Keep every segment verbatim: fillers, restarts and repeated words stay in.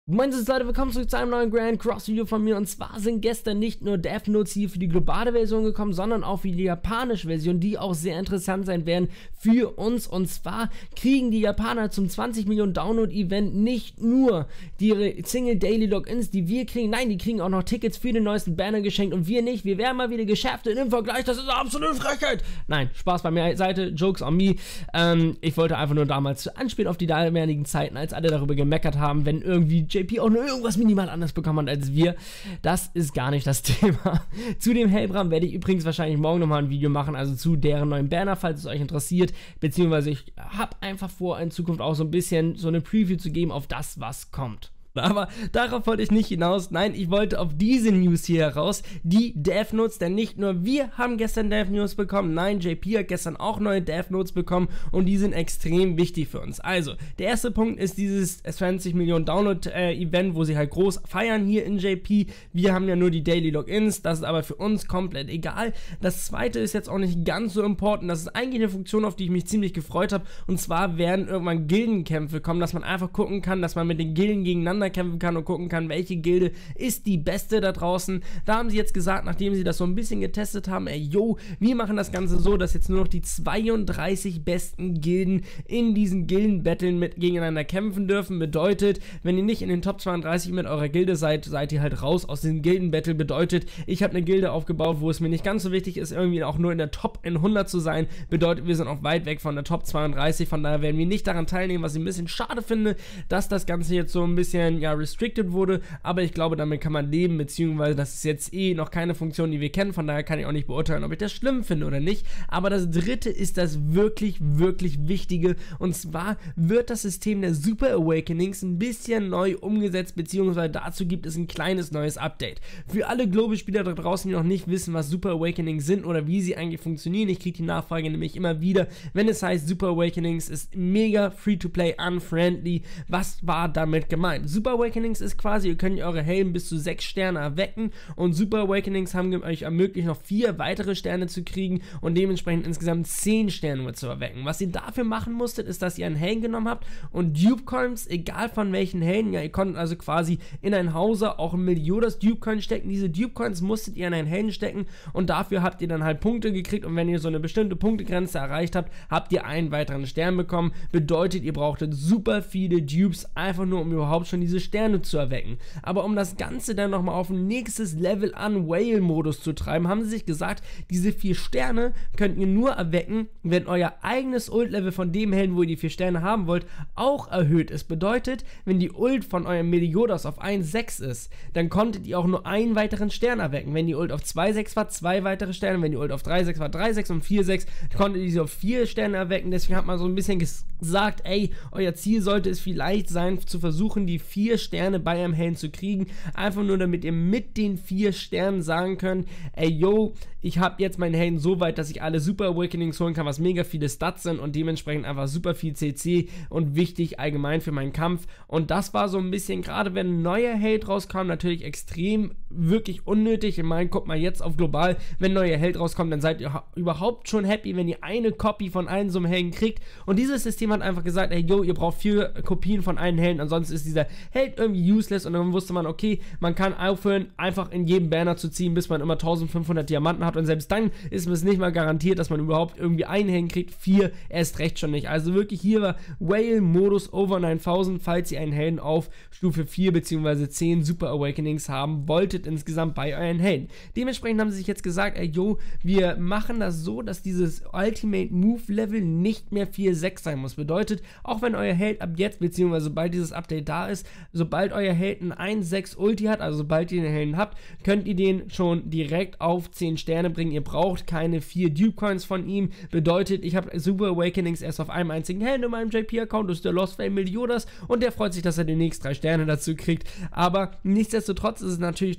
Moin Leute, willkommen zurück zu einem neuen Grand Cross Video von mir. Und zwar sind gestern nicht nur Death Notes hier für die globale Version gekommen, sondern auch für die japanische Version, die auch sehr interessant sein werden für uns. Und zwar kriegen die Japaner zum zwanzig Millionen Download Event nicht nur ihre Single Daily Logins, die wir kriegen, nein, die kriegen auch noch Tickets für den neuesten Banner geschenkt und wir nicht. Wir werden mal wieder geschäftet im Vergleich, das ist eine absolute Frechheit. Nein, Spaß bei mir Seite, Jokes on me. Ähm, ich wollte einfach nur damals anspielen auf die damaligen Zeiten, als alle darüber gemeckert haben, wenn irgendwie J P auch nur irgendwas minimal anders bekommen hat als wir. Das ist gar nicht das Thema. Zu dem Hellbram werde ich übrigens wahrscheinlich morgen nochmal ein Video machen, also zu deren neuen Banner, falls es euch interessiert, beziehungsweise ich habe einfach vor, in Zukunft auch so ein bisschen so eine Preview zu geben auf das, was kommt. Aber darauf wollte ich nicht hinaus. Nein, ich wollte auf diese News hier heraus, die Death Notes, denn nicht nur wir haben gestern Death Notes bekommen, nein, J P hat gestern auch neue Death Notes bekommen und die sind extrem wichtig für uns. Also, der erste Punkt ist dieses zwanzig Millionen Download äh, Event, wo sie halt groß feiern hier in J P. Wir haben ja nur die Daily Logins, das ist aber für uns komplett egal. Das zweite ist jetzt auch nicht ganz so important, das ist eigentlich eine Funktion, auf die ich mich ziemlich gefreut habe, und zwar werden irgendwann Gildenkämpfe kommen, dass man einfach gucken kann, dass man mit den Gilden gegeneinander kämpfen kann und gucken kann, welche Gilde ist die beste da draußen. Da haben sie jetzt gesagt, nachdem sie das so ein bisschen getestet haben, ey, yo, wir machen das Ganze so, dass jetzt nur noch die zweiunddreißig besten Gilden in diesen Gilden-Battlen mit gegeneinander kämpfen dürfen. Bedeutet, wenn ihr nicht in den Top zweiunddreißig mit eurer Gilde seid, seid ihr halt raus aus diesem Gilden-Battle. Bedeutet, ich habe eine Gilde aufgebaut, wo es mir nicht ganz so wichtig ist, irgendwie auch nur in der Top hundert zu sein. Bedeutet, wir sind auch weit weg von der Top zweiunddreißig, von daher werden wir nicht daran teilnehmen, was ich ein bisschen schade finde, dass das Ganze jetzt so ein bisschen ja, restricted wurde, aber ich glaube, damit kann man leben, beziehungsweise das ist jetzt eh noch keine Funktion, die wir kennen, von daher kann ich auch nicht beurteilen, ob ich das schlimm finde oder nicht. Aber das dritte ist das wirklich, wirklich Wichtige, und zwar wird das System der Super Awakenings ein bisschen neu umgesetzt, beziehungsweise dazu gibt es ein kleines neues Update. Für alle Global-Spieler da draußen, die noch nicht wissen, was Super Awakenings sind oder wie sie eigentlich funktionieren, ich kriege die Nachfrage nämlich immer wieder, wenn es heißt, Super Awakenings ist mega free-to-play, unfriendly. Was war damit gemeint? Super Awakenings ist quasi, ihr könnt eure Helden bis zu sechs Sterne erwecken, und Super Awakenings haben euch ermöglicht, noch vier weitere Sterne zu kriegen und dementsprechend insgesamt zehn Sterne nur zu erwecken. Was ihr dafür machen musstet, ist, dass ihr einen Helden genommen habt und Dupe Coins, egal von welchen Helden, ja, ihr konntet also quasi in ein Hauser auch ein Meliodas Dupe Coin stecken. Diese Dupe Coins musstet ihr in einen Helden stecken und dafür habt ihr dann halt Punkte gekriegt, und wenn ihr so eine bestimmte Punktegrenze erreicht habt, habt ihr einen weiteren Stern bekommen. Bedeutet, ihr brauchtet super viele Dupes, einfach nur um überhaupt schon diese Sterne zu erwecken. Aber um das Ganze dann nochmal auf ein nächstes Level an Whale-Modus zu treiben, haben sie sich gesagt, diese vier Sterne könnt ihr nur erwecken, wenn euer eigenes Ult-Level von dem Helden, wo ihr die vier Sterne haben wollt, auch erhöht ist. Bedeutet, wenn die Ult von eurem Meliodas auf eins Komma sechs ist, dann konntet ihr auch nur einen weiteren Stern erwecken. Wenn die Ult auf zwei Komma sechs war, zwei weitere Sterne. Wenn die Ult auf drei Komma sechs war, drei Komma sechs und vier Komma sechs, konntet ihr sie auf vier Sterne erwecken. Deswegen hat man so ein bisschen gesagt, ey, euer Ziel sollte es vielleicht sein, zu versuchen, die vier Sterne bei einem Helden zu kriegen. Einfach nur, damit ihr mit den vier Sternen sagen könnt, ey, yo, ich habe jetzt meinen Helden so weit, dass ich alle Super Awakenings holen kann, was mega viele Stats sind und dementsprechend einfach super viel C C und wichtig allgemein für meinen Kampf. Und das war so ein bisschen, gerade wenn ein neuer Held rauskam, natürlich extrem wirklich unnötig. Ich meine, guckt mal jetzt auf global, wenn ein neuer Held rauskommt, dann seid ihr überhaupt schon happy, wenn ihr eine Copy von einem so einem Helden kriegt. Und dieses System hat einfach gesagt, ey, yo, ihr braucht vier Kopien von einem Helden, ansonsten ist dieser Held irgendwie useless. Und dann wusste man, okay, man kann aufhören, einfach in jedem Banner zu ziehen, bis man immer eintausendfünfhundert Diamanten hat, und selbst dann ist es nicht mal garantiert, dass man überhaupt irgendwie einen Helden kriegt. Vier erst recht schon nicht. Also wirklich, hier war Whale-Modus over neuntausend, falls ihr einen Helden auf Stufe vier bzw. zehn Super Awakenings haben wolltet insgesamt bei euren Helden. Dementsprechend haben sie sich jetzt gesagt, ey, yo, wir machen das so, dass dieses Ultimate Move Level nicht mehr vier Komma sechs sein muss. Bedeutet, auch wenn euer Held ab jetzt, beziehungsweise sobald dieses Update da ist, sobald euer Held ein eins Komma sechs Ulti hat, also sobald ihr den Helden habt, könnt ihr den schon direkt auf zehn Sterne bringen. Ihr braucht keine vier Dupe Coins von ihm. Bedeutet, ich habe Super Awakenings erst auf einem einzigen Helden in meinem J P-Account, das ist der Lost Flame Meliodas, und der freut sich, dass er demnächst drei Sterne dazu kriegt. Aber nichtsdestotrotz ist es natürlich trotzdem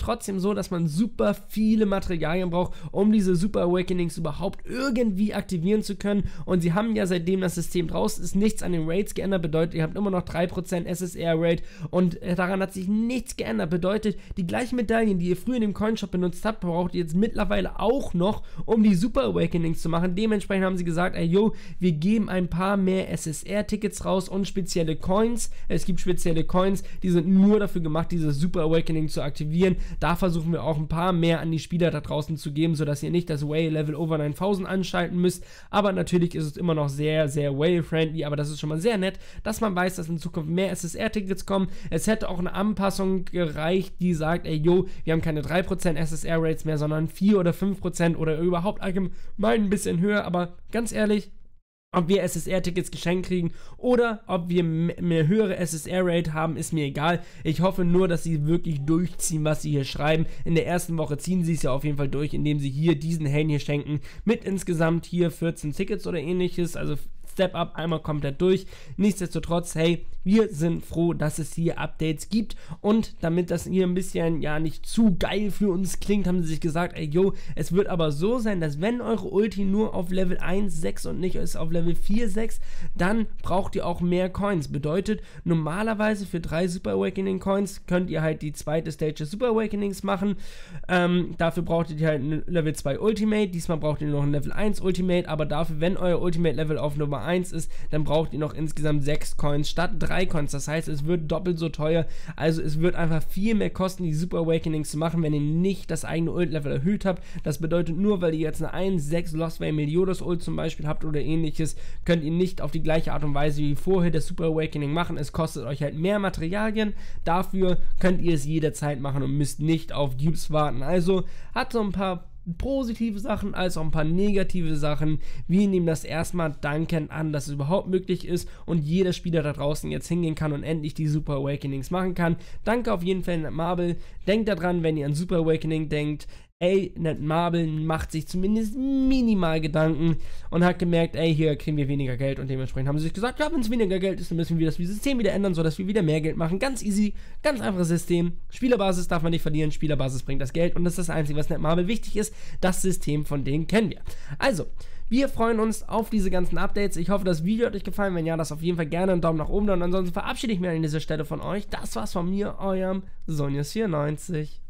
trotzdem so, dass man super viele Materialien braucht, um diese Super Awakenings überhaupt irgendwie aktivieren zu können. Und sie haben ja, seitdem das System draußen ist, nichts an den Rates geändert. Bedeutet, ihr habt immer noch drei Prozent S S R-Rate und daran hat sich nichts geändert. Bedeutet, die gleichen Medaillen, die ihr früher in dem Coinshop benutzt habt, braucht ihr jetzt mittlerweile auch noch, um die Super Awakenings zu machen. Dementsprechend haben sie gesagt, ey yo, wir geben ein paar mehr S S R-Tickets raus und spezielle Coins. Es gibt spezielle Coins, die sind nur dafür gemacht, diese Super Awakening zu aktivieren. Da versuchen wir auch ein paar mehr an die Spieler da draußen zu geben, sodass ihr nicht das Whale-Level over neuntausend anschalten müsst. Aber natürlich ist es immer noch sehr, sehr Whale-friendly, aber das ist schon mal sehr nett, dass man weiß, dass in Zukunft mehr S S R-Tickets kommen. Es hätte auch eine Anpassung gereicht, die sagt, ey yo, wir haben keine drei Prozent S S R-Rates mehr, sondern vier oder fünf Prozent oder überhaupt allgemein ein bisschen höher, aber ganz ehrlich, ob wir S S R-Tickets geschenkt kriegen oder ob wir eine höhere S S R-Rate haben, ist mir egal. Ich hoffe nur, dass sie wirklich durchziehen, was sie hier schreiben. In der ersten Woche ziehen sie es ja auf jeden Fall durch, indem sie hier diesen Helm hier schenken mit insgesamt hier vierzehn Tickets oder ähnliches, also Step Up einmal komplett durch. Nichtsdestotrotz, hey, wir sind froh, dass es hier Updates gibt und damit das hier ein bisschen, ja, nicht zu geil für uns klingt, haben sie sich gesagt, ey, yo, es wird aber so sein, dass wenn eure Ulti nur auf Level eins sechs und nicht ist auf Level vier sechs, dann braucht ihr auch mehr Coins. Bedeutet, normalerweise für drei Super Awakening Coins könnt ihr halt die zweite Stage des Super Awakenings machen. Ähm, dafür braucht ihr halt ein Level zwei Ultimate, diesmal braucht ihr noch ein Level eins Ultimate, aber dafür, wenn euer Ultimate Level auf Nummer eins ist, dann braucht ihr noch insgesamt sechs Coins statt drei Coins. Das heißt, es wird doppelt so teuer. Also es wird einfach viel mehr kosten, die Super Awakenings zu machen, wenn ihr nicht das eigene Ult-Level erhöht habt. Das bedeutet, nur weil ihr jetzt eine eins sechs Lost Vale Meliodas Ult zum Beispiel habt oder ähnliches, könnt ihr nicht auf die gleiche Art und Weise wie vorher das Super Awakening machen. Es kostet euch halt mehr Materialien. Dafür könnt ihr es jederzeit machen und müsst nicht auf Dupes warten. Also hat so ein paar positive Sachen als auch ein paar negative Sachen. Wir nehmen das erstmal dankend an, dass es überhaupt möglich ist und jeder Spieler da draußen jetzt hingehen kann und endlich die Super Awakenings machen kann. Danke auf jeden Fall, Netmarble. Denkt daran, wenn ihr an Super Awakening denkt, ey, Netmarble macht sich zumindest minimal Gedanken und hat gemerkt, ey, hier kriegen wir weniger Geld und dementsprechend haben sie sich gesagt, ja, wenn es weniger Geld ist, dann müssen wir das System wieder ändern, sodass wir wieder mehr Geld machen. Ganz easy, ganz einfaches System. Spielerbasis darf man nicht verlieren, Spielerbasis bringt das Geld und das ist das Einzige, was Netmarble wichtig ist. Das System von denen kennen wir. Also, wir freuen uns auf diese ganzen Updates. Ich hoffe, das Video hat euch gefallen. Wenn ja, lasst auf jeden Fall gerne einen Daumen nach oben da und ansonsten verabschiede ich mich an dieser Stelle von euch. Das war's von mir, eurem Sonjas vierundneunzig.